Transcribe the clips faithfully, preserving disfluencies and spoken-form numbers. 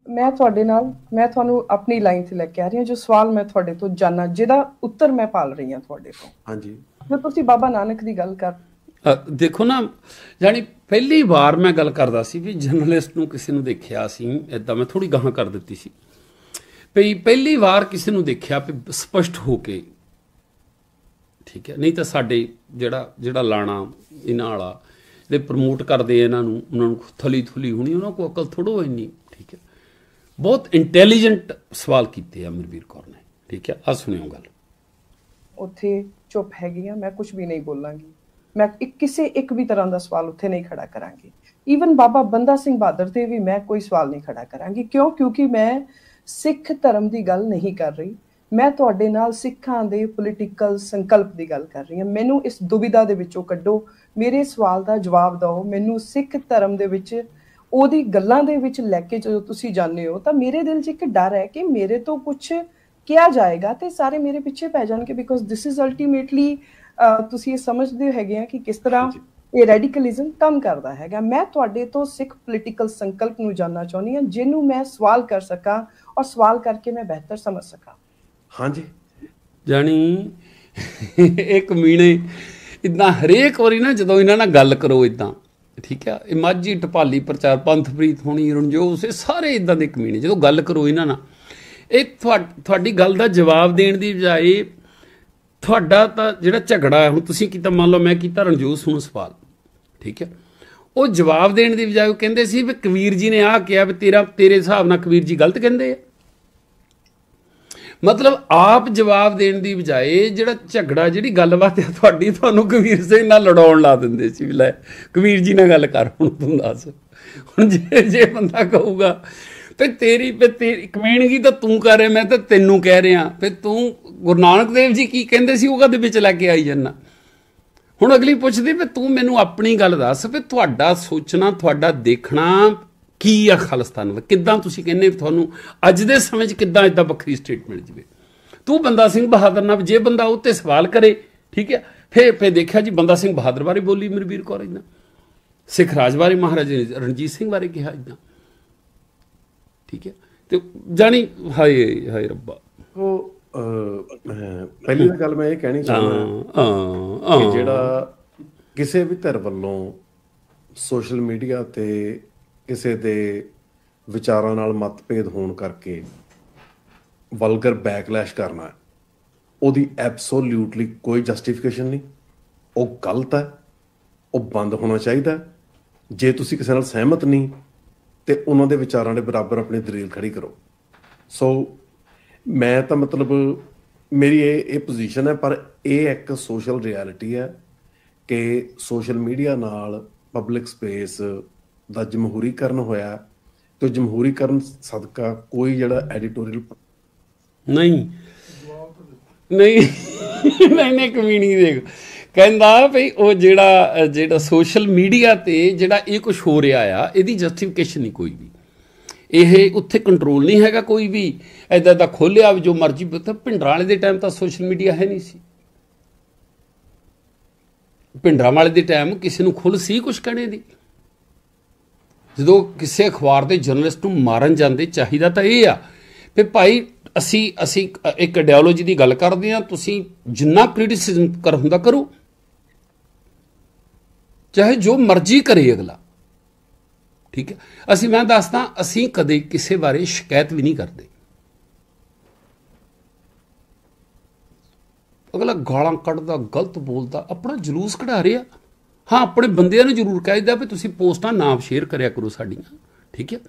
मैं तुहाडे नाल मैं तुहानू अपनी लाइन ते लैके आ रही हूँ। जो सवाल मैं तुहाडे तो जानना जिहदा उत्तर मैं भाल रही हूँ तुहाडे तो, हाँ जी जो तुसीं बाबा नानक दी गल कर देखो ना, जानी पहली वार मैं गल करदा सी भी जर्नलिस्ट नूं किसी नूं देखिया सी इदां, मैं थोड़ी गाहां कर दित्ती सी भई पहली वार किसी नूं देखिया भी स्पष्ट हो के, ठीक है। नहीं तो साडे जिहड़ा जिहड़ा लाणा इन्हां वाला ਜਿਹੜੇ ਪ੍ਰਮੋਟ ਕਰਦੇ ਇਹਨਾਂ ਨੂੰ, ਉਹਨਾਂ ਨੂੰ ਥਲੀ ਥੁਲੀ ਹੋਣੀ, ਉਹਨਾਂ ਕੋਲ ਅਕਲ ਥੋੜੋ ਇੰਨੀ, ਠੀਕ ਹੈ। ਬਹੁਤ ਇੰਟੈਲੀਜੈਂਟ ਸਵਾਲ ਕੀਤੇ ਆ ਅਮਰਵੀਰ ਕੌਰ ਨੇ, ਠੀਕ ਹੈ। ਆ ਸੁਣਿਓ ਗੱਲ। ਉੱਥੇ ਚੁੱਪ ਹੈਗੀ ਆ, ਮੈਂ ਕੁਝ ਵੀ ਨਹੀਂ ਬੋਲਾਂਗੀ। ਮੈਂ ਇੱਕ ਕਿਸੇ ਇੱਕ ਵੀ ਤਰ੍ਹਾਂ ਦਾ ਸਵਾਲ ਉੱਥੇ ਨਹੀਂ ਖੜਾ ਕਰਾਂਗੀ। ਈਵਨ ਬਾਬਾ ਬੰਦਾ ਸਿੰਘ ਬਹਾਦਰ ਤੇ ਵੀ ਮੈਂ ਕੋਈ ਸਵਾਲ ਨਹੀਂ ਖੜਾ ਕਰਾਂਗੀ। ਕਿਉਂ? ਕਿਉਂਕਿ ਮੈਂ ਸਿੱਖ ਧਰਮ ਦੀ ਗੱਲ ਨਹੀਂ ਕਰ ਰਹੀ, ਮੈਂ ਤੁਹਾਡੇ ਨਾਲ ਸਿੱਖਾਂ ਦੇ ਪੋਲੀਟੀਕਲ ਸੰਕਲਪ ਦੀ ਗੱਲ ਕਰ ਰਹੀ ਹਾਂ। ਮੈਨੂੰ ਇਸ ਦੁਬਿਧਾ ਦੇ ਵਿੱਚੋਂ ਕੱਢੋ, ਮੇਰੇ ਸਵਾਲ ਦਾ ਜਵਾਬ ਦਿਓ। ਮੈਨੂੰ ਸਿੱਖ ਧਰਮ ਦੇ ਵਿੱਚ ਉਹਦੀ ਗੱਲਾਂ ਦੇ ਵਿੱਚ ਲੈ ਕੇ ਜਦੋਂ ਤੁਸੀਂ ਜਾਂਦੇ ਹੋ ਤਾਂ ਮੇਰੇ ਦਿਲ 'ਚ ਇੱਕ ਡਰ ਹੈ ਕਿ ਮੇਰੇ ਤੋਂ ਕੁਛ ਕਿਹਾ ਜਾਏਗਾ ਤੇ ਸਾਰੇ ਮੇਰੇ ਪਿੱਛੇ ਪੈ ਜਾਣਗੇ, ਬਿਕੋਜ਼ ਦਿਸ ਇਜ਼ ਅਲਟੀਮੇਟਲੀ ਤੁਸੀਂ ਇਹ ਸਮਝਦੇ ਹੈਗੇ ਆ ਕਿ ਕਿਸ ਤਰ੍ਹਾਂ ਇਹ ਰੈਡੀਕਲਿਜ਼ਮ ਕੰਮ ਕਰਦਾ ਹੈਗਾ। ਮੈਂ ਤੁਹਾਡੇ ਤੋਂ ਸਿੱਖ ਪੋਲੀਟੀਕਲ ਸੰਕਲਪ ਨੂੰ ਜਾਣਨਾ ਚਾਹੁੰਦੀ ਹਾਂ, ਜਿਹਨੂੰ ਮੈਂ ਸਵਾਲ ਕਰ ਸਕਾਂ ਔਰ ਸਵਾਲ ਕਰਕੇ ਮੈਂ ਬਿਹਤਰ ਸਮਝ ਸਕਾਂ। ਹਾਂਜੀ, ਜਾਣੀ ਇੱਕ ਮੀਣੇ ਇੱਦਾਂ ਹਰੇਕ ਵਾਰੀ ਨਾ ਜਦੋਂ ਇਹਨਾਂ ਨਾਲ ਗੱਲ ਕਰੋ ਇੱਦਾਂ, ਠੀਕ ਆ, ਇਹ ਮਾਝੀ ਟਪਾਲੀ ਪ੍ਰਚਾਰ ਪੰਥਪ੍ਰੀਤ ਹੋਣੀ, ਰਣਜੋਤ, ਇਹ ਸਾਰੇ ਇੱਦਾਂ ਦੇ ਕਮੀਨੇ ਜਦੋਂ ਗੱਲ ਕਰੋ ਇਹਨਾਂ ਨਾਲ, ਇਹ ਤੁਹਾਡੀ ਗੱਲ ਦਾ ਜਵਾਬ ਦੇਣ ਦੀ ਬਜਾਏ ਤੁਹਾਡਾ ਤਾਂ ਜਿਹੜਾ ਝਗੜਾ ਹੁਣ ਤੁਸੀਂ ਕੀਤਾ, ਮੰਨ ਲਓ ਮੈਂ ਕੀਤਾ ਰਣਜੋਤ ਨੂੰ ਸਵਾਲ, ਠੀਕ ਹੈ, ਉਹ ਜਵਾਬ ਦੇਣ ਦੀ ਬਜਾਏ ਉਹ ਕਹਿੰਦੇ ਸੀ ਵੀ ਕਬੀਰ ਜੀ ਨੇ ਆਹ ਕਿਹਾ ਵੀ ਤੇਰਾ ਤੇਰੇ ਹਿਸਾਬ ਨਾਲ ਕਬੀਰ ਜੀ ਗਲਤ ਕਹਿੰਦੇ ਆ। ਮਤਲਬ ਆਪ ਜਵਾਬ ਦੇਣ ਦੀ ਬਜਾਏ ਜਿਹੜਾ ਝਗੜਾ ਜਿਹੜੀ ਗੱਲਬਾਤ ਹੈ ਤੁਹਾਡੀ, ਤੁਹਾਨੂੰ ਕਬੀਰ ਸਿੰਘ ਨਾਲ ਲੜਾਉਣ ਲਾ ਦਿੰਦੇ ਸੀ ਵੀ ਲੈ ਕਬੀਰ ਜੀ ਨਾਲ ਗੱਲ ਕਰ, ਹੁਣ ਤੂੰ ਦੱਸ। ਹੁਣ ਜੇ ਜੇ ਬੰਦਾ ਕਹੂਗਾ ਫਿਰ ਤੇਰੀ ਫਿਰ ਤੇਰੀ ਕਮੇਣਗੀ ਤਾਂ ਤੂੰ ਕਰ ਰਿਹਾ, ਮੈਂ ਤਾਂ ਤੈਨੂੰ ਕਹਿ ਰਿਹਾ, ਫਿਰ ਤੂੰ ਗੁਰੂ ਨਾਨਕ ਦੇਵ ਜੀ ਕੀ ਕਹਿੰਦੇ ਸੀ ਉਹ ਕਦੇ ਵਿੱਚ ਲੈ ਕੇ ਆਈ ਜਾਂਦਾ। ਹੁਣ ਅਗਲੀ ਪੁੱਛਦੀ ਵੀ ਤੂੰ ਮੈਨੂੰ ਆਪਣੀ ਗੱਲ ਦੱਸ ਵੀ ਤੁਹਾਡਾ ਸੋਚਣਾ, ਤੁਹਾਡਾ ਦੇਖਣਾ ਕੀ ਆ ਖਾਲਿਸਤਾਨ ਦਾ, ਕਿੱਦਾਂ ਤੁਸੀਂ ਕਹਿੰਦੇ ਤੁਹਾਨੂੰ ਅੱਜ ਦੇ ਸਮੇਂ 'ਚ ਕਿੱਦਾਂ ਇੱਦਾਂ ਵੱਖਰੀ ਸਟੇਟ ਮਿਲ ਜਾਵੇ। ਤੂੰ ਬੰਦਾ ਸਿੰਘ ਬਹਾਦਰ ਨਾਲ ਜੇ ਬੰਦਾ ਉਹ 'ਤੇ ਸਵਾਲ ਕਰੇ, ਠੀਕ ਹੈ, ਫਿਰ ਫਿਰ ਦੇਖਿਆ ਜੀ ਬੰਦਾ ਸਿੰਘ ਬਹਾਦਰ ਬਾਰੇ ਬੋਲੀ ਅਮਰਵੀਰ ਕੌਰ ਇੱਦਾਂ, ਸਿੱਖ ਰਾਜ ਬਾਰੇ ਮਹਾਰਾਜਾ ਰਣਜੀਤ ਸਿੰਘ ਬਾਰੇ ਕਿਹਾ ਇੱਦਾਂ, ਠੀਕ ਹੈ। ਤੇ ਜਾਣੀ ਹਾਏ ਹਾਏ ਰੱਬਾ, ਉਹ ਪਹਿਲੀ ਗੱਲ ਮੈਂ ਇਹ ਕਹਿਣੀ ਚਾਹੁੰਦਾ ਕਿ ਜਿਹੜਾ ਕਿਸੇ ਵੀ ਧਿਰ ਵੱਲੋਂ ਸੋਸ਼ਲ ਮੀਡੀਆ 'ਤੇ ਕਿਸੇ ਦੇ ਵਿਚਾਰਾਂ ਨਾਲ ਮਤਭੇਦ ਹੋਣ ਕਰਕੇ ਵਲਗਰ ਬੈਕਲੈਸ਼ ਕਰਨਾ, ਉਹਦੀ ਐਬਸੋਲਿਊਟਲੀ ਕੋਈ ਜਸਟੀਫਿਕੇਸ਼ਨ ਨਹੀਂ, ਉਹ ਗਲਤ ਹੈ, ਉਹ ਬੰਦ ਹੋਣਾ ਚਾਹੀਦਾ। ਜੇ ਤੁਸੀਂ ਕਿਸੇ ਨਾਲ ਸਹਿਮਤ ਨਹੀਂ ਤੇ ਉਹਨਾਂ ਦੇ ਵਿਚਾਰਾਂ ਦੇ ਬਰਾਬਰ ਆਪਣੀ ਦਲੀਲ ਖੜੀ ਕਰੋ। ਸੋ ਮੈਂ ਤਾਂ ਮਤਲਬ ਮੇਰੀ ਇਹ ਇਹ ਪੋਜੀਸ਼ਨ ਹੈ, ਪਰ ਇਹ ਇੱਕ ਸੋਸ਼ਲ ਰਿਐਲਿਟੀ ਹੈ ਕਿ ਸੋਸ਼ਲ ਮੀਡੀਆ ਨਾਲ ਪਬਲਿਕ ਸਪੇਸ ਦਾ ਜਮਹੂਰੀਕਰਨ ਹੋਇਆ ਤੇ ਜਮਹੂਰੀਕਰਨ ਸਦਕਾ ਕੋਈ ਜਿਹੜਾ ਐਡੀਟੋਰੀਅਲ ਨਹੀਂ ਨਹੀਂ ਨਹੀਂ ਨਹੀਂ ਕਮੀਣੀ ਦੇਖ ਕਹਿੰਦਾ ਭਈ ਉਹ ਜਿਹੜਾ ਜਿਹੜਾ ਸੋਸ਼ਲ ਮੀਡੀਆ 'ਤੇ ਜਿਹੜਾ ਇਹ ਕੁਛ ਹੋ ਰਿਹਾ ਆ, ਇਹਦੀ ਜਸਟੀਫਿਕੇਸ਼ਨ ਨਹੀਂ ਕੋਈ ਵੀ, ਇਹ ਉੱਥੇ ਕੰਟਰੋਲ ਨਹੀਂ ਹੈਗਾ ਕੋਈ ਵੀ। ਇੱਦਾਂ ਦਾ ਖੋਲ੍ਹਿਆ ਵੀ ਜੋ ਮਰਜ਼ੀ, ਭਿੰਡਰਾਂ ਵਾਲੇ ਦੇ ਟਾਈਮ ਤਾਂ ਸੋਸ਼ਲ ਮੀਡੀਆ ਹੈ ਨਹੀਂ ਸੀ, ਭਿੰਡਰਾਂ ਵਾਲੇ ਦੇ ਟਾਈਮ ਕਿਸੇ ਨੂੰ ਖੁੱਲ੍ਹ ਸੀ ਕੁਛ ਕਹਿਣੇ ਦੀ। ਜਦੋਂ ਕਿਸੇ ਅਖਬਾਰ ਦੇ ਜਰਨਲਿਸਟ ਨੂੰ ਮਾਰਨ ਜਾਂਦੇ, ਚਾਹੀਦਾ ਤਾਂ ਇਹ ਆ ਵੀ ਭਾਈ ਅਸੀਂ ਅਸੀਂ ਇੱਕ ਆਈਡੀਓਲੋਜੀ ਦੀ ਗੱਲ ਕਰਦੇ ਹਾਂ, ਤੁਸੀਂ ਜਿੰਨਾ ਕ੍ਰਿਟਿਸਿਜ਼ਮ ਕਰ ਹੁੰਦਾ ਕਰੋ, ਚਾਹੇ ਜੋ ਮਰਜ਼ੀ ਕਰੇ ਅਗਲਾ, ਠੀਕ ਹੈ। ਅਸੀਂ ਮੈਂ ਦੱਸਦਾ ਅਸੀਂ ਕਦੇ ਕਿਸੇ ਬਾਰੇ ਸ਼ਿਕਾਇਤ ਵੀ ਨਹੀਂ ਕਰਦੇ। ਅਗਲਾ ਗਾਲਾਂ ਕੱਢਦਾ, ਗਲਤ ਬੋਲਦਾ, ਆਪਣਾ ਜਲੂਸ ਕਢਾ ਰਿਹਾ। ਹਾਂ, ਆਪਣੇ ਬੰਦਿਆਂ ਨੂੰ ਜ਼ਰੂਰ ਕਹਿਦਾ ਵੀ ਤੁਸੀਂ ਪੋਸਟਾਂ ਨਾ ਸ਼ੇਅਰ ਕਰਿਆ ਕਰੋ ਸਾਡੀਆਂ, ਠੀਕ ਹੈ।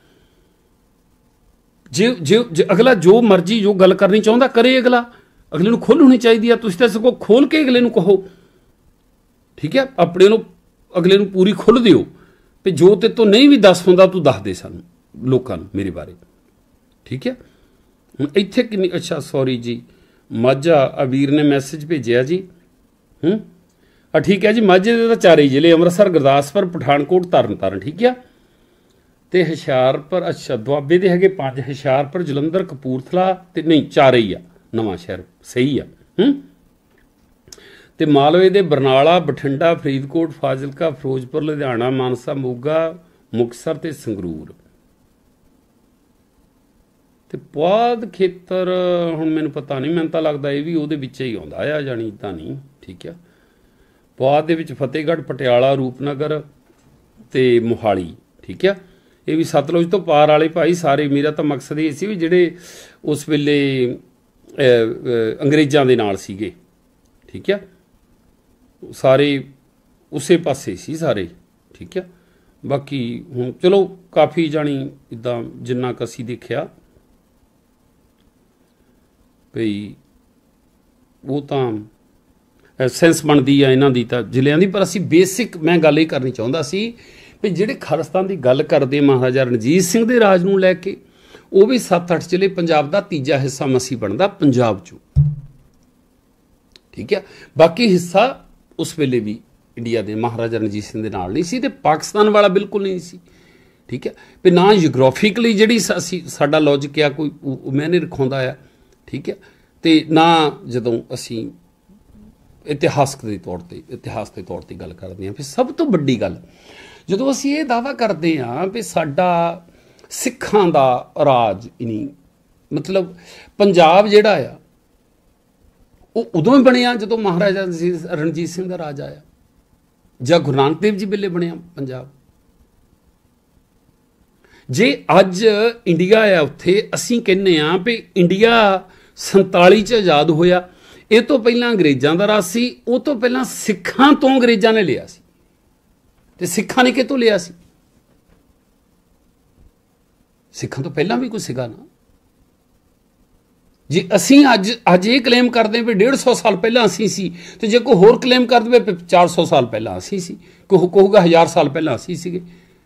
ਜੇ ਜੇ ਅਗਲਾ ਜੋ ਮਰਜ਼ੀ ਜੋ ਗੱਲ ਕਰਨੀ ਚਾਹੁੰਦਾ ਕਰੇ, ਅਗਲਾ ਅਗਲੇ ਨੂੰ ਖੁੱਲ੍ਹ ਹੋਣੀ ਚਾਹੀਦੀ ਆ। ਤੁਸੀਂ ਤਾਂ ਸਗੋਂ ਖੋਲ੍ਹ ਕੇ ਅਗਲੇ ਨੂੰ ਕਹੋ, ਠੀਕ ਹੈ, ਆਪਣੇ ਨੂੰ ਅਗਲੇ ਨੂੰ ਪੂਰੀ ਖੁੱਲ੍ਹ ਦਿਓ ਵੀ ਜੋ ਤੇ ਤੋਂ ਨਹੀਂ ਵੀ ਦੱਸ ਹੁੰਦਾ ਤੂੰ ਦੱਸ ਦੇ ਸਾਨੂੰ ਲੋਕਾਂ ਨੂੰ ਮੇਰੇ ਬਾਰੇ, ਠੀਕ ਹੈ। ਹੁਣ ਇੱਥੇ ਕਿੰਨੀ ਅੱਛਾ ਸੌਰੀ ਜੀ ਮਾਝਾ ਅਬੀਰ ਨੇ ਮੈਸੇਜ ਭੇਜਿਆ ਜੀ, ਹੂੰ ਆ ਠੀਕ ਹੈ ਜੀ। ਮਾਝੇ ਦੇ ਤਾਂ ਚਾਰੇ ਜ਼ਿਲ੍ਹੇ ਅੰਮ੍ਰਿਤਸਰ, ਗੁਰਦਾਸਪੁਰ, ਪਠਾਨਕੋਟ, ਤਰਨ ਤਾਰਨ, ਠੀਕ ਆ। ਅਤੇ ਹੁਸ਼ਿਆਰਪੁਰ ਅੱਛਾ ਦੁਆਬੇ ਦੇ ਹੈਗੇ ਪੰਜ, ਹੁਸ਼ਿਆਰਪੁਰ, ਜਲੰਧਰ, ਕਪੂਰਥਲਾ ਅਤੇ ਨਹੀਂ ਚਾਰੇ ਹੀ ਆ, ਨਵਾਂ ਸ਼ਹਿਰ ਸਹੀ ਆ, ਹੂੰ। ਅਤੇ ਮਾਲਵੇ ਦੇ ਬਰਨਾਲਾ, ਬਠਿੰਡਾ, ਫਰੀਦਕੋਟ, ਫਾਜ਼ਿਲਕਾ, ਫਿਰੋਜ਼ਪੁਰ, ਲੁਧਿਆਣਾ, ਮਾਨਸਾ, ਮੋਗਾ, ਮੁਕਤਸਰ ਅਤੇ ਸੰਗਰੂਰ। ਤੇ ਪੁਆਧ ਖੇਤਰ ਹੁਣ ਮੈਨੂੰ ਪਤਾ ਨਹੀਂ, ਮੈਨੂੰ ਤਾਂ ਲੱਗਦਾ ਇਹ ਵੀ ਉਹਦੇ ਵਿੱਚ ਹੀ ਆਉਂਦਾ ਆ, ਜਾਣੀ ਤਾਂ ਨਹੀਂ। ਠੀਕ ਆ, ਪੁਆਧ ਦੇ ਵਿੱਚ ਫਤਿਹਗੜ੍ਹ, ਪਟਿਆਲਾ, ਰੂਪਨਗਰ ਤੇ ਮੋਹਾਲੀ। ਠੀਕ ਆ, ਇਹ ਵੀ ਸਤਲੁਜ ਤੋਂ ਪਾਰ ਵਾਲੇ ਭਾਈ ਸਾਰੇ। ਮੇਰਾ ਤਾਂ ਮਕਸਦ ਇਹ ਸੀ ਵੀ ਜਿਹੜੇ ਉਸ ਵੇਲੇ ਅੰਗਰੇਜ਼ਾਂ ਦੇ ਨਾਲ ਸੀਗੇ, ਠੀਕ ਆ, ਸਾਰੇ ਉਸੇ ਪਾਸੇ ਸੀ ਸਾਰੇ। ਠੀਕ ਆ, ਬਾਕੀ ਹੁਣ ਚਲੋ ਕਾਫੀ ਜਾਣੀ ਇੱਦਾਂ ਜਿੰਨਾ ਕੁ ਅਸੀਂ ਦੇਖਿਆ ਭਈ ਉਹ ਤਾਂ ਸੈਂਸ ਬਣਦੀ ਆ ਇਹਨਾਂ ਦੀ ਤਾਂ ਜ਼ਿਲ੍ਹਿਆਂ ਦੀ। ਪਰ ਅਸੀਂ ਬੇਸਿਕ ਮੈਂ ਗੱਲ ਇਹ ਕਰਨੀ ਚਾਹੁੰਦਾ ਸੀ ਵੀ ਜਿਹੜੇ ਖਾਲਿਸਤਾਨ ਦੀ ਗੱਲ ਕਰਦੇ ਮਹਾਰਾਜਾ ਰਣਜੀਤ ਸਿੰਘ ਦੇ ਰਾਜ ਨੂੰ ਲੈ ਕੇ, ਉਹ ਵੀ ਸੱਤ ਅੱਠ ਜ਼ਿਲ੍ਹੇ ਪੰਜਾਬ ਦਾ ਤੀਜਾ ਹਿੱਸਾ ਮਸੀਂ ਬਣਦਾ ਪੰਜਾਬ 'ਚੋਂ। ਠੀਕ ਹੈ, ਬਾਕੀ ਹਿੱਸਾ ਉਸ ਵੇਲੇ ਵੀ ਇੰਡੀਆ ਦੇ ਮਹਾਰਾਜਾ ਰਣਜੀਤ ਸਿੰਘ ਦੇ ਨਾਲ ਨਹੀਂ ਸੀ ਤੇ ਪਾਕਿਸਤਾਨ ਵਾਲਾ ਬਿਲਕੁਲ ਨਹੀਂ ਸੀ। ਠੀਕ ਹੈ, ਵੀ ਨਾ ਜਿਓਗ੍ਰਾਫਿਕਲੀ ਜਿਹੜੀ ਅਸੀਂ ਸਾਡਾ ਲੌਜਿਕ ਆ ਕੋਈ ਮੈਨੇ ਰਖਾਉਂਦਾ ਆ। ਠੀਕ ਹੈ, ਤੇ ਨਾ ਜਦੋਂ ਅਸੀਂ ਇਤਿਹਾਸਕ ਦੇ ਤੌਰ 'ਤੇ ਇਤਿਹਾਸ ਦੇ ਤੌਰ 'ਤੇ ਗੱਲ ਕਰਦੇ ਹਾਂ। ਫਿਰ ਸਭ ਤੋਂ ਵੱਡੀ ਗੱਲ ਜਦੋਂ ਅਸੀਂ ਇਹ ਦਾਅਵਾ ਕਰਦੇ ਹਾਂ ਵੀ ਸਾਡਾ ਸਿੱਖਾਂ ਦਾ ਰਾਜ ਨਹੀਂ, ਮਤਲਬ ਪੰਜਾਬ ਜਿਹੜਾ ਆ ਉਹ ਉਦੋਂ ਹੀ ਬਣਿਆ ਜਦੋਂ ਮਹਾਰਾਜਾ ਰਣਜੀਤ ਸਿੰਘ ਦਾ ਰਾਜ ਆਇਆ, ਜਾਂ ਗੁਰੂ ਨਾਨਕ ਦੇਵ ਜੀ ਵੇਲੇ ਬਣਿਆ ਪੰਜਾਬ। ਜੇ ਅੱਜ ਇੰਡੀਆ ਆ ਉੱਥੇ ਅਸੀਂ ਕਹਿੰਦੇ ਹਾਂ ਵੀ ਇੰਡੀਆ ਸੰਤਾਲੀ 'ਚ ਆਜ਼ਾਦ ਹੋਇਆ, ਇਹ ਤੋਂ ਪਹਿਲਾਂ ਅੰਗਰੇਜ਼ਾਂ ਦਾ ਰਾਜ ਸੀ, ਉਹ ਤੋਂ ਪਹਿਲਾਂ ਸਿੱਖਾਂ ਤੋਂ ਅੰਗਰੇਜ਼ਾਂ ਨੇ ਲਿਆ ਸੀ। ਤੇ ਸਿੱਖਾਂ ਨੇ ਕਿਤੋਂ ਲਿਆ ਸੀ? ਸਿੱਖਾਂ ਤੋਂ ਪਹਿਲਾਂ ਵੀ ਕੋਈ ਸੀਗਾ ਨਾ। ਜੇ ਅਸੀਂ ਅੱਜ ਅੱਜ ਇਹ ਕਲੇਮ ਕਰਦੇ ਵੀ ਡੇਢ ਸੌ ਸਾਲ ਪਹਿਲਾਂ ਅਸੀਂ ਸੀ, ਤੇ ਜੇ ਕੋਈ ਹੋਰ ਕਲੇਮ ਕਰ ਦੇਵੇ ਚਾਰ ਸੌ ਸਾਲ ਪਹਿਲਾਂ ਅਸੀਂ ਸੀ, ਕੋਈ ਕਹੂਗਾ ਹਜ਼ਾਰ ਸਾਲ ਪਹਿਲਾਂ ਅਸੀਂ ਸੀਗੇ।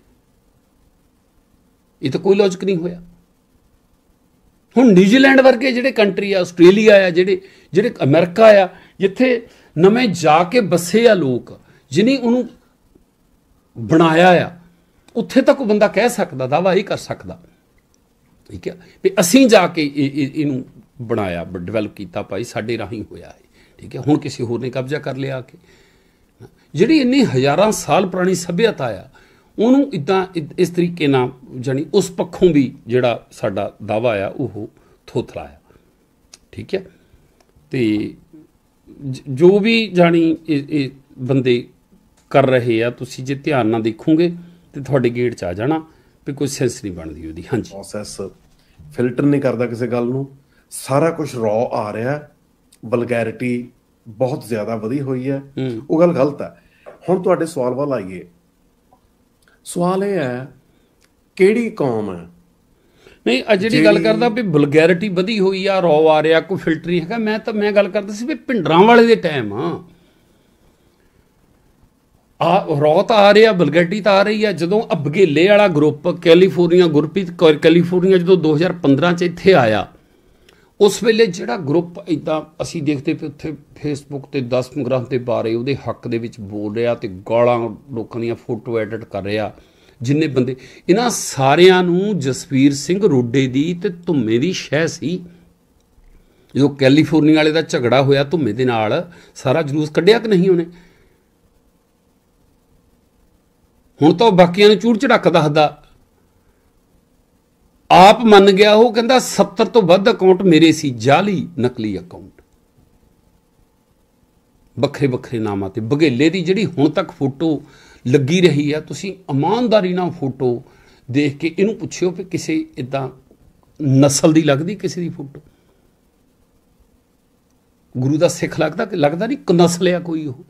ਇਹ ਤਾਂ ਕੋਈ ਲੌਜਿਕ ਨਹੀਂ ਹੋਇਆ। ਹੁਣ ਨਿਊਜ਼ੀਲੈਂਡ ਵਰਗੇ ਜਿਹੜੇ ਕੰਟਰੀ ਆ, ਆਸਟ੍ਰੇਲੀਆ ਆ, ਜਿਹੜੇ ਜਿਹੜੇ ਅਮਰੀਕਾ ਆ, ਜਿੱਥੇ ਨਵੇਂ ਜਾ ਕੇ ਬੱਸੇ ਆ ਲੋਕ, ਜਿਹਨੇ ਉਹਨੂੰ ਬਣਾਇਆ ਆ, ਉੱਥੇ ਤੱਕ ਬੰਦਾ ਕਹਿ ਸਕਦਾ, ਦਾਵਾ ਇਹ ਕਰ ਸਕਦਾ। ਠੀਕ ਹੈ, ਵੀ ਅਸੀਂ ਜਾ ਕੇ ਇਹਨੂੰ ਬਣਾਇਆ, ਡਿਵੈਲਪ ਕੀਤਾ, ਭਾਈ ਸਾਡੇ ਰਾਹੀਂ ਹੋਇਆ ਹੈ। ਠੀਕ ਹੈ, ਹੁਣ ਕਿਸੇ ਹੋਰ ਨੇ ਕਬਜ਼ਾ ਕਰ ਲਿਆ ਆ ਕੇ। ਜਿਹੜੀ ਇੰਨੀ ਹਜ਼ਾਰਾਂ ਸਾਲ ਪੁਰਾਣੀ ਸੱਭਿਅਤਾ ਆ, ਉਹਨੂੰ ਇੱਦਾਂ ਇਸ ਤਰੀਕੇ ਨਾਲ ਜਾਣੀ ਉਸ ਪੱਖੋਂ ਵੀ ਜਿਹੜਾ ਸਾਡਾ ਦਾਵਾ ਆ ਉਹ ਥੋਥਲਾ ਆ। ਠੀਕ ਹੈ, ਤੇ ਜੋ ਵੀ ਜਾਣੀ ਇਹ ਬੰਦੇ ਕਰ ਰਹੇ ਆ, ਤੁਸੀਂ ਜੇ ਧਿਆਨ ਨਾਲ ਦੇਖੋਗੇ ਤੇ ਤੁਹਾਡੇ ਗੇਟ 'ਚ ਆ ਜਾਣਾ ਵੀ ਕੋਈ ਸੈਂਸ ਨਹੀਂ ਬਣਦੀ ਉਹਦੀ। ਹਾਂਜੀ, ਪ੍ਰੋਸੈਸ ਫਿਲਟਰ ਨਹੀਂ ਕਰਦਾ ਕਿਸੇ ਗੱਲ ਨੂੰ, ਸਾਰਾ ਕੁਝ ਰॉ ਆ ਰਿਹਾ, ਵਲਗੈਰਿਟੀ ਬਹੁਤ ਜ਼ਿਆਦਾ ਵਧੀ ਹੋਈ ਹੈ, ਉਹ ਗੱਲ ਗਲਤ ਹੈ। ਹੁਣ ਤੁਹਾਡੇ ਸਵਾਲ ਵੱਲ ਆਈਏ। ਸਵਾਲ ਇਹ ਹੈ ਕਿਹੜੀ ਕੌਮ ਹੈ? ਨਹੀਂ, ਆ ਜਿਹੜੀ ਗੱਲ ਕਰਦਾ ਵੀ ਵਲਗੈਰਿਟੀ ਵਧੀ ਹੋਈ ਆ, ਰॉ ਆ ਰਿਹਾ, ਕੋਈ ਫਿਲਟਰ ਨਹੀਂ ਹੈਗਾ। ਮੈਂ ਤਾਂ ਮੈਂ ਗੱਲ ਕਰਦਾ ਸੀ ਵੀ ਭਿੰਡਰਾਂ ਵਾਲੇ ਦੇ ਟਾਈਮ ਆ ਆ ਰੌ ਤਾਂ ਆ ਰਿਹਾ, ਵਲਗੈਰਿਟੀ ਤਾਂ ਆ ਰਹੀ ਆ। ਜਦੋਂ ਆ ਬਘੇਲੇ ਵਾਲਾ group California, Gurpreet Kaur California ਜਦੋਂ ਦੋ ਹਜ਼ਾਰ ਪੰਦਰਾਂ 'ਚ ਇੱਥੇ ਆਇਆ, ਉਸ ਵੇਲੇ ਜਿਹੜਾ ਗਰੁੱਪ ਇੱਦਾਂ ਅਸੀਂ ਦੇਖਦੇ ਪਏ ਉੱਥੇ ਫੇਸਬੁੱਕ 'ਤੇ ਦਸਮ ਗ੍ਰੰਥ ਦੇ ਬਾਰੇ ਉਹਦੇ ਹੱਕ ਦੇ ਵਿੱਚ ਬੋਲ ਰਿਹਾ ਤੇ ਗਾਲਾਂ ਲੋਕਾਂ ਦੀਆਂ ਫੋਟੋ ਐਡਿਟ ਕਰ ਰਿਹਾ, ਜਿੰਨੇ ਬੰਦੇ, ਇਹਨਾਂ ਸਾਰਿਆਂ ਨੂੰ ਜਸਵੀਰ ਸਿੰਘ ਰੋਡੇ ਦੀ ਤੇ ਧੁੰਮੇ ਦੀ ਸ਼ਹਿ ਸੀ। ਜਦੋਂ ਕੈਲੀਫੋਰਨੀਆ ਵਾਲੇ ਦਾ ਝਗੜਾ ਹੋਇਆ ਧੁੰਮੇ ਦੇ ਨਾਲ, ਸਾਰਾ ਜਲੂਸ ਕੱਢਿਆ ਕਿ ਨਹੀਂ ਉਹਨੇ? ਹੁਣ ਤਾਂ ਉਹ ਬਾਕੀਆਂ ਨੂੰ ਚੂੜ ਚੜਾਕ ਦੱਸਦਾ, ਆਪ ਮੰਨ ਗਿਆ। ਉਹ ਕਹਿੰਦਾ ਸੱਤਰ ਤੋਂ ਵੱਧ ਅਕਾਊਂਟ ਮੇਰੇ ਸੀ, ਜਾਲੀ ਨਕਲੀ ਅਕਾਊਂਟ, ਵੱਖਰੇ ਵੱਖਰੇ ਨਾਮਾਂ ਤੇ। ਬਘੇਲੇ ਦੀ ਜਿਹੜੀ ਹੁਣ ਤੱਕ ਫੋਟੋ ਲੱਗੀ ਰਹੀ ਆ, ਤੁਸੀਂ ਇਮਾਨਦਾਰੀ ਨਾਲ ਫੋਟੋ ਦੇਖ ਕੇ ਇਹਨੂੰ ਪੁੱਛਿਓ ਵੀ ਕਿਸੇ ਇੱਦਾਂ ਨਸਲ ਦੀ ਲੱਗਦੀ ਕਿਸੇ ਦੀ ਫੋਟੋ? ਗੁਰੂ ਦਾ ਸਿੱਖ ਲੱਗਦਾ ਕਿ ਲੱਗਦਾ ਨਹੀਂ, ਨਸਲ ਆ ਕੋਈ ਉਹ।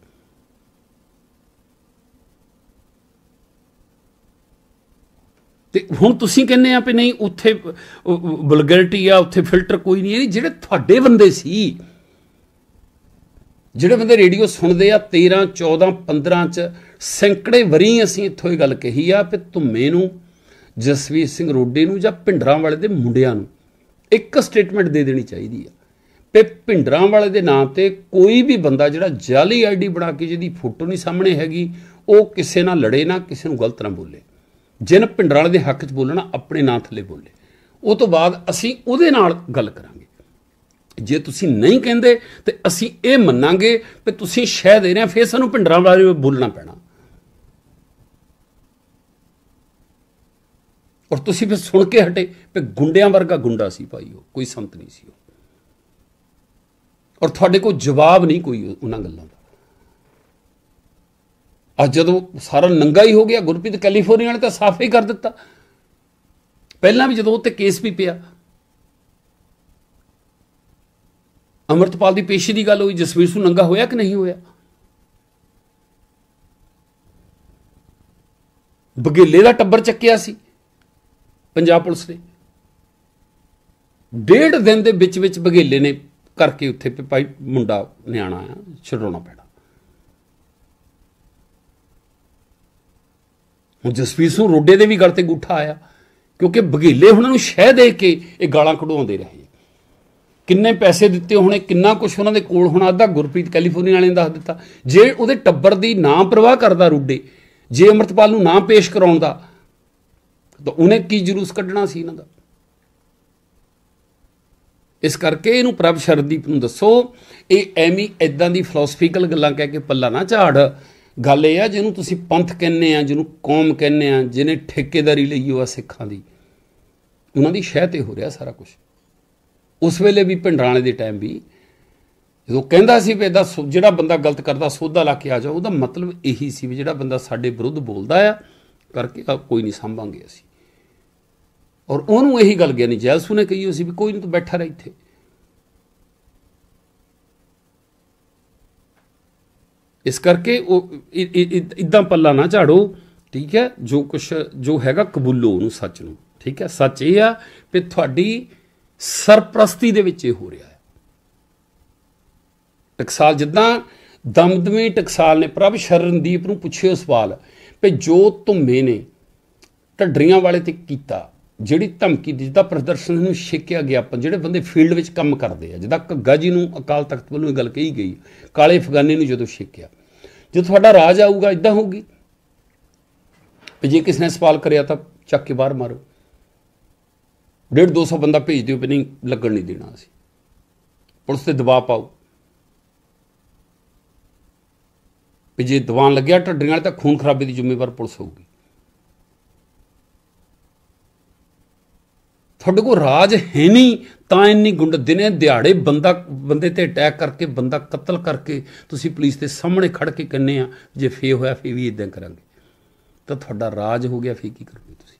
ਤੇ ਹੁਣ ਤੁਸੀਂ ਕਹਿੰਦੇ ਆ ਵੀ ਨਹੀਂ ਉੱਥੇ ਵਲਗੈਰਿਟੀ ਆ, ਉੱਥੇ ਫਿਲਟਰ ਕੋਈ ਨਹੀਂ। ਜਿਹੜੇ ਤੁਹਾਡੇ ਬੰਦੇ ਸੀ, ਜਿਹੜੇ ਬੰਦੇ ਰੇਡੀਓ ਸੁਣਦੇ ਆ, ਤੇਰਾਂ ਚੌਦਾਂ ਪੰਦਰਾਂ 'ਚ ਸੈਂਕੜੇ ਵਰੀ ਅਸੀਂ ਇੱਥੋਂ ਇਹ ਗੱਲ ਕਹੀ ਆ ਵੀ ਧੁੰਮੇ ਨੂੰ, ਜਸਵੀਰ ਸਿੰਘ ਰੋਡੇ ਨੂੰ ਜਾਂ ਭਿੰਡਰਾਂ ਵਾਲੇ ਦੇ ਮੁੰਡਿਆਂ ਨੂੰ ਇੱਕ ਸਟੇਟਮੈਂਟ ਦੇ ਦੇਣੀ ਚਾਹੀਦੀ ਆ ਵੀ ਭਿੰਡਰਾਂ ਵਾਲੇ ਦੇ ਨਾਂ ਤੇ ਕੋਈ ਵੀ ਬੰਦਾ ਜਿਹੜਾ ਜਾਲੀ ਆਈ ਡੀ ਬਣਾ ਕੇ ਜਿਹਦੀ ਫੋਟੋ ਨਹੀਂ ਸਾਹਮਣੇ ਹੈਗੀ, ਉਹ ਕਿਸੇ ਨਾਲ ਲੜੇ ਨਾ, ਕਿਸੇ ਨੂੰ ਗਲਤ ਨਾ ਬੋਲੇ। ਜਿਨ ਭਿੰਡਰਾਂ ਵਾਲੇ ਦੇ ਹੱਕ 'ਚ ਬੋਲਣਾ, ਆਪਣੇ ਨਾਂ ਥੱਲੇ ਬੋਲੇ। ਉਹ ਤੋਂ ਬਾਅਦ ਅਸੀਂ ਉਹਦੇ ਨਾਲ ਗੱਲ ਕਰਾਂਗੇ। ਜੇ ਤੁਸੀਂ ਨਹੀਂ ਕਹਿੰਦੇ ਤੇ ਅਸੀਂ ਇਹ ਮੰਨਾਂਗੇ ਵੀ ਤੁਸੀਂ ਸ਼ਹਿ ਦੇ ਰਹੇ, ਫਿਰ ਸਾਨੂੰ ਭਿੰਡਰਾਂ ਵਾਲੇ ਬੋਲਣਾ ਪੈਣਾ। ਔਰ ਤੁਸੀਂ ਫਿਰ ਸੁਣ ਕੇ ਹਟੇ ਵੀ ਗੁੰਡਿਆਂ ਵਰਗਾ ਗੁੰਡਾ ਸੀ ਭਾਈ, ਉਹ ਕੋਈ ਸੰਤ ਨਹੀਂ ਸੀ ਉਹ, ਔਰ ਤੁਹਾਡੇ ਕੋਲ ਜਵਾਬ ਨਹੀਂ ਕੋਈ ਉਹਨਾਂ ਗੱਲਾਂ ਦਾ। ਅੱਜ ਜਦੋਂ ਸਾਰਾ ਨੰਗਾ ਹੀ ਹੋ ਗਿਆ, ਗੁਰਪ੍ਰੀਤ ਕੈਲੀਫੋਰਨੀਆ ਵਾਲੇ ਤਾਂ ਸਾਫ਼ ਹੀ ਕਰ ਦਿੱਤਾ। ਪਹਿਲਾਂ ਵੀ ਜਦੋਂ ਉੱਤੇ ਕੇਸ ਵੀ ਪਿਆ, ਅੰਮ੍ਰਿਤਪਾਲ ਦੀ ਪੇਸ਼ੀ ਦੀ ਗੱਲ ਹੋਈ, ਜਸਵੀਰ ਸਿੰਘ ਨੰਗਾ ਹੋਇਆ ਕਿ ਨਹੀਂ ਹੋਇਆ? ਬਘੇਲੇ ਦਾ ਟੱਬਰ ਚੱਕਿਆ ਸੀ ਪੰਜਾਬ ਪੁਲਿਸ ਨੇ, ਡੇਢ ਦਿਨ ਦੇ ਵਿੱਚ ਵਿੱਚ ਬਘੇਲੇ ਨੇ ਕਰਕੇ ਉੱਥੇ ਭਾਈ ਮੁੰਡਾ ਨਿਆਣਾ ਆ, ਛਡਾਉਣਾ ਪੈਣਾ। ਹੁਣ ਜਸਵੀਰ ਸਿੰਘ ਰੋਡੇ ਦੇ ਵੀ ਗਲ ਤੇ ਗੁੱਠਾ ਆਇਆ, ਕਿਉਂਕਿ ਬਘੇਲੇ ਉਹਨਾਂ ਨੂੰ ਸ਼ਹਿ ਦੇ ਕੇ ਇਹ ਗਾਲਾਂ ਕਢਵਾਉਂਦੇ ਰਹੇ। ਕਿੰਨੇ ਪੈਸੇ ਦਿੱਤੇ ਹੋਣੇ, ਕਿੰਨਾ ਕੁਛ ਉਹਨਾਂ ਦੇ ਕੋਲ ਹੋਣਾ, ਅੱਧਾ ਗੁਰਪ੍ਰੀਤ ਕੈਲੀਫੋਰਨੀਆ ਵਾਲੇ ਨੇ ਦੱਸ ਦਿੱਤਾ। ਜੇ ਉਹਦੇ ਟੱਬਰ ਦੀ ਨਾ ਪਰਵਾਹ ਕਰਦਾ ਰੋਡੇ, ਜੇ ਅੰਮ੍ਰਿਤਪਾਲ ਨੂੰ ਨਾ ਪੇਸ਼ ਕਰਾਉਂਦਾ, ਤਾਂ ਉਹਨੇ ਕੀ ਜਲੂਸ ਕੱਢਣਾ ਸੀ ਇਹਨਾਂ ਦਾ। ਇਸ ਕਰਕੇ ਇਹਨੂੰ ਪ੍ਰਭ ਸ਼ਰਨਦੀਪ ਨੂੰ ਦੱਸੋ, ਇਹ ਐਵੇਂ ਇੱਦਾਂ ਦੀ ਫਿਲਾਸਫੀਕਲ ਗੱਲਾਂ ਕਹਿ ਕੇ ਪੱਲਾ ਨਾ ਝਾੜ। ਗੱਲ ਇਹ ਆ, ਜਿਹਨੂੰ ਤੁਸੀਂ ਪੰਥ ਕਹਿੰਦੇ ਆ, ਜਿਹਨੂੰ ਕੌਮ ਕਹਿੰਦੇ ਆ, ਜਿਹਨੇ ਠੇਕੇਦਾਰੀ ਲਈ ਉਹ ਆ ਸਿੱਖਾਂ ਦੀ, ਉਹਨਾਂ ਦੀ ਸ਼ਹਿ 'ਤੇ ਹੋ ਰਿਹਾ ਸਾਰਾ ਕੁਛ। ਉਸ ਵੇਲੇ ਵੀ ਭਿੰਡਰਾਣੇ ਦੇ ਟਾਈਮ ਵੀ ਜਦੋਂ ਕਹਿੰਦਾ ਸੀ ਵੀ ਇਹਦਾ ਜਿਹੜਾ ਬੰਦਾ ਗਲਤ ਕਰਦਾ ਸੋਧਾ ਲਾ ਕੇ ਆ ਜਾਓ, ਉਹਦਾ ਮਤਲਬ ਇਹੀ ਸੀ ਵੀ ਜਿਹੜਾ ਬੰਦਾ ਸਾਡੇ ਵਿਰੁੱਧ ਬੋਲਦਾ ਆ ਕਰਕੇ ਕੋਈ ਨਹੀਂ ਸਾਂਭਾਂਗੇ ਅਸੀਂ। ਔਰ ਉਹਨੂੰ ਇਹੀ ਗੱਲ ਗਿਆਨੀ ਜੈਲਸੂ ਨੇ ਕਹੀ ਹੋਈ ਸੀ ਵੀ ਕੋਈ ਨਹੀਂ, ਤੂੰ ਬੈਠਾ ਰਹਿ ਇੱਥੇ। ਇਸ ਕਰਕੇ ਉਹ ਇੱਦਾਂ ਪੱਲਾ ਨਾ ਝਾੜੋ, ਠੀਕ ਹੈ। ਜੋ ਕੁਛ ਜੋ ਹੈਗਾ ਕਬੂਲੋ ਉਹਨੂੰ, ਸੱਚ ਨੂੰ, ਠੀਕ ਹੈ। ਸੱਚ ਇਹ ਆ ਵੀ ਤੁਹਾਡੀ ਸਰਪ੍ਰਸਤੀ ਦੇ ਵਿੱਚ ਇਹ ਹੋ ਰਿਹਾ ਹੈ। ਟਕਸਾਲ ਜਿੱਦਾਂ ਦਮਦਮੀ ਟਕਸਾਲ ਨੇ ਪ੍ਰਭ ਸ਼ਰਨਦੀਪ ਨੂੰ ਪੁੱਛਿਓ ਸਵਾਲ ਵੀ ਜੋ ਧੁੰਮੇ ਨੇ ਢੱਡਰੀਆਂ ਵਾਲੇ ਤੇ ਕੀਤਾ, ਜਿਹੜੀ ਧਮਕੀ ਦੀ, ਜਿੱਦਾਂ ਪ੍ਰਦਰਸ਼ਨ ਨੂੰ ਛੇਕਿਆ ਗਿਆ, ਆਪਾਂ ਜਿਹੜੇ ਬੰਦੇ ਫੀਲਡ ਵਿੱਚ ਕੰਮ ਕਰਦੇ ਆ, ਜਿੱਦਾਂ ਘੱਗਾ ਜੀ ਨੂੰ ਅਕਾਲ ਤਖਤ ਵੱਲੋਂ ਇਹ ਗੱਲ ਕਹੀ ਗਈ, ਕਾਲੇ ਅਫਗਾਨੀ ਨੂੰ ਜਦੋਂ ਛੇਕਿਆ, ਜੇ ਤੁਹਾਡਾ ਰਾਜ ਆਊਗਾ ਇੱਦਾਂ ਹੋਊਗੀ ਵੀ ਜੇ ਕਿਸੇ ਨੇ ਸਵਾਲ ਕਰਿਆ ਤਾਂ ਚੱਕ ਕੇ ਬਾਹਰ ਮਾਰੋ, ਡੇਢ ਦੋ ਸੌ ਬੰਦਾ ਭੇਜ ਦਿਓ ਵੀ ਨਹੀਂ ਲੱਗਣ ਨਹੀਂ ਦੇਣਾ ਅਸੀਂ, ਪੁਲਿਸ ਤੇ ਦਬਾਅ ਪਾਓ ਵੀ ਜੇ ਦੀਵਾਨ ਲੱਗਿਆ ਢੱਡਰੀਆਂ ਵਾਲੇ ਤਾਂ ਖੂਨ ਖਰਾਬੇ ਦੀ ਜ਼ਿੰਮੇਵਾਰ ਪੁਲਿਸ ਹੋਊਗੀ। ਤੁਹਾਡੇ ਕੋਲ ਰਾਜ ਹੈ ਨਹੀਂ ਤਾਂ ਇੰਨੀ ਗੁੰਡ ਦਿਨੇ ਦਿਹਾੜੇ ਬੰਦਾ ਬੰਦੇ ਤੇ ਅਟੈਕ ਕਰਕੇ, ਬੰਦਾ ਕਤਲ ਕਰਕੇ ਤੁਸੀਂ ਪੁਲਿਸ ਦੇ ਸਾਹਮਣੇ ਖੜ ਕੇ ਕਹਿੰਦੇ ਆ ਜੇ ਫੇ ਹੋਇਆ ਫੇ ਵੀ ਇੱਦਾਂ ਕਰਾਂਗੇ, ਤਾਂ ਤੁਹਾਡਾ ਰਾਜ ਹੋ ਗਿਆ, ਫੇ ਕੀ ਕਰੋਗੇ ਤੁਸੀਂ?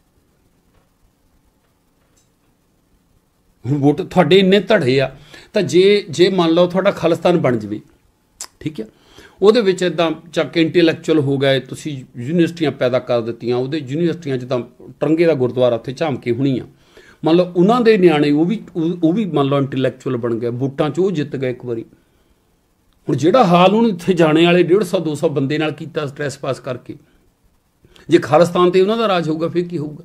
ਹੁਣ ਵੋਟ ਤੁਹਾਡੇ ਇੰਨੇ ਧੜੇ ਆ, ਤਾਂ ਜੇ ਜੇ ਮੰਨ ਲਓ ਤੁਹਾਡਾ ਖਾਲਿਸਤਾਨ ਬਣ ਜਾਵੇ, ਠੀਕ ਹੈ, ਉਹਦੇ ਵਿੱਚ ਇੱਦਾਂ ਚੱਕ ਇੰਟੈਲੈਕਚੁਅਲ ਹੋ ਗਏ, ਤੁਸੀਂ ਯੂਨੀਵਰਸਿਟੀਆਂ ਪੈਦਾ ਕਰ ਦਿੱਤੀਆਂ, ਉਹਦੇ ਯੂਨੀਵਰਸਿਟੀਆਂ 'ਚ ਤਾਂ ਟਰੰਗੇ ਦਾ ਗੁਰਦੁਆਰਾ ਉੱਥੇ ਝਾਮਕੇ ਹੋਣੀ ਆ, ਮੰਨ ਲਓ ਉਹਨਾਂ ਦੇ ਨਿਆਣੇ ਉਹ ਵੀ ਉਹ ਵੀ ਮੰਨ ਲਓ ਇੰਟੈਲੈਕਚੁਅਲ ਬਣ ਗਏ, ਵੋਟਾਂ 'ਚ ਉਹ ਜਿੱਤ ਗਏ ਇੱਕ ਵਾਰੀ। ਹੁਣ ਜਿਹੜਾ ਹਾਲ ਉਹਨੂੰ ਇੱਥੇ ਜਾਣੇ ਵਾਲੇ ਡੇਢ ਸੌ ਦੋ ਸੌ ਬੰਦੇ ਨਾਲ ਕੀਤਾ ਸਟ੍ਰੈਸ ਪਾਸ ਕਰਕੇ, ਜੇ ਖਾਲਿਸਤਾਨ 'ਤੇ ਉਹਨਾਂ ਦਾ ਰਾਜ ਹੋਊਗਾ ਫਿਰ ਕੀ ਹੋਊਗਾ?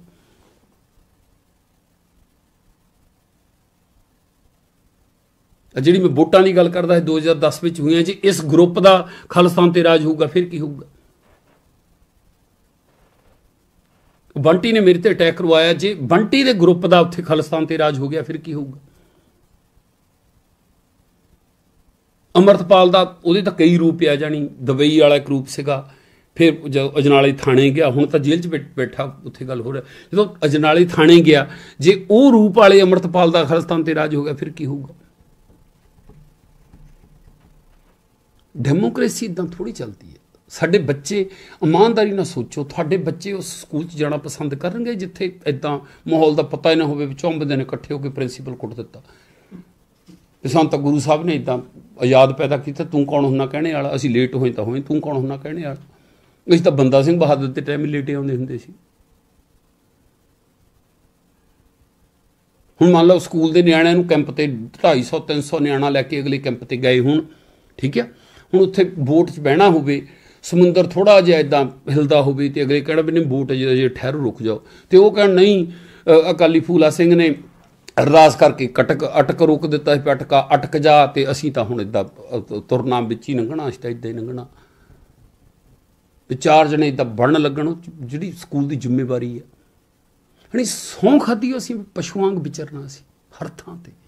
ਜਿਹੜੀ ਮੈਂ ਵੋਟਾਂ ਦੀ ਗੱਲ ਕਰਦਾ ਦੋ ਹਜ਼ਾਰ ਦਸ ਵਿੱਚ ਹੋਈਆਂ, ਜੇ ਇਸ ਗਰੁੱਪ ਦਾ ਖਾਲਿਸਤਾਨ 'ਤੇ ਰਾਜ ਹੋਊਗਾ ਫਿਰ ਕੀ ਹੋਊਗਾ? ਬੰਟੀ ਨੇ ਮੇਰੇ ਤੇ ਅਟੈਕ ਕਰਵਾਇਆ, ਜੇ ਬੰਟੀ ਦੇ ਗਰੁੱਪ ਦਾ ਉੱਥੇ ਖਾਲਿਸਤਾਨ 'ਤੇ ਰਾਜ ਹੋ ਗਿਆ ਫਿਰ ਕੀ ਹੋਊਗਾ? ਅੰਮ੍ਰਿਤਪਾਲ ਦਾ ਉਹਦੇ ਤਾਂ ਕਈ ਰੂਪ ਆ, ਜਾਣੀ ਦੁਬਈ ਵਾਲਾ ਇੱਕ ਰੂਪ ਸੀਗਾ, ਫਿਰ ਜਦੋਂ ਅਜਨਾਲੇ ਥਾਣੇ ਗਿਆ, ਹੁਣ ਤਾਂ ਜੇਲ੍ਹ 'ਚ ਬੈਠਾ, ਉੱਥੇ ਗੱਲ ਹੋ ਰਿਹਾ, ਜਦੋਂ ਅਜਨਾਲੇ ਥਾਣੇ ਗਿਆ, ਜੇ ਉਹ ਰੂਪ ਵਾਲੇ ਅੰਮ੍ਰਿਤਪਾਲ ਦਾ ਖਾਲਿਸਤਾਨ 'ਤੇ ਰਾਜ ਹੋ ਗਿਆ ਫਿਰ ਕੀ ਹੋਊਗਾ? ਡੈਮੋਕ੍ਰੇਸੀ ਇਦਾਂ ਥੋੜ੍ਹੀ ਚੱਲਦੀ ਹੈ। ਸਾਡੇ ਬੱਚੇ ਇਮਾਨਦਾਰੀ ਨਾਲ ਸੋਚੋ, ਤੁਹਾਡੇ ਬੱਚੇ ਉਸ ਸਕੂਲ 'ਚ ਜਾਣਾ ਪਸੰਦ ਕਰਨਗੇ ਜਿੱਥੇ ਇੱਦਾਂ ਮਾਹੌਲ ਦਾ ਪਤਾ ਹੀ ਨਾ ਹੋਵੇ, ਚੌਂਬਦੇ ਨੇ ਇਕੱਠੇ ਹੋ ਕੇ ਪ੍ਰਿੰਸੀਪਲ ਕੁੱਟ ਦਿੱਤਾ, ਸਾਨੂੰ ਤਾਂ ਗੁਰੂ ਸਾਹਿਬ ਨੇ ਇੱਦਾਂ ਆਜ਼ਾਦ ਪੈਦਾ ਕੀਤਾ, ਤੂੰ ਕੌਣ ਹੁੰਨਾ ਕਹਿਣੇ ਵਾਲਾ, ਅਸੀਂ ਲੇਟ ਹੋਏ ਤਾਂ ਹੋਏ, ਤੂੰ ਕੌਣ ਹੁੰਨਾ ਕਹਿਣੇ ਵਾਲਾ, ਅਸੀਂ ਤਾਂ ਬੰਦਾ ਸਿੰਘ ਬਹਾਦਰ ਦੇ ਟਾਈਮ ਹੀ ਲੇਟੇ ਆਉਂਦੇ ਹੁੰਦੇ ਸੀ। ਹੁਣ ਮੰਨ ਲਓ ਸਕੂਲ ਦੇ ਨਿਆਣਿਆਂ ਨੂੰ ਕੈਂਪ 'ਤੇ ਢਾਈ ਸੌ ਤਿੰਨ ਸੌ ਨਿਆਣਾ ਲੈ ਕੇ ਅਗਲੇ ਕੈਂਪ 'ਤੇ ਗਏ ਹੁਣ, ਠੀਕ ਹੈ, ਹੁਣ ਉੱਥੇ ਬੋਟ 'ਚ ਬਹਿਣਾ ਹੋਵੇ, ਸਮੁੰਦਰ ਥੋੜ੍ਹਾ ਜਿਹਾ ਇੱਦਾਂ ਹਿਲਦਾ ਹੋਵੇ ਅਤੇ ਅਗਲੇ ਕਹਿਣਾ ਵੀ ਨਹੀਂ ਬੋਟ ਜੇ ਠਹਿਰੋ ਰੁਕ ਜਾਓ, ਅਤੇ ਉਹ ਕਹਿਣ ਨਹੀਂ ਅਕਾਲੀ ਫੂਲਾ ਸਿੰਘ ਨੇ ਅਰਦਾਸ ਕਰਕੇ ਕਟਕ ਅਟਕ ਰੋਕ ਦਿੱਤਾ ਸੀ, ਅਟਕਾ ਅਟਕ ਜਾ, ਅਤੇ ਅਸੀਂ ਤਾਂ ਹੁਣ ਇੱਦਾਂ ਤੁਰਨਾ ਵਿੱਚ ਹੀ ਲੰਘਣਾ, ਅਸੀਂ ਤਾਂ ਇੱਦਾਂ ਹੀ ਲੰਘਣਾ, ਅਤੇ ਚਾਰ ਜਣੇ ਇੱਦਾਂ ਬਣਨ ਲੱਗਣ, ਜਿਹੜੀ ਸਕੂਲ ਦੀ ਜ਼ਿੰਮੇਵਾਰੀ ਹੈ। ਯਾਨੀ ਸਹੁੰ ਖਾਧੀ ਅਸੀਂ ਪਸ਼ੂਆਂ ਵਾਂਗ ਵਿਚਰਨਾ ਸੀ ਹਰ ਥਾਂ 'ਤੇ।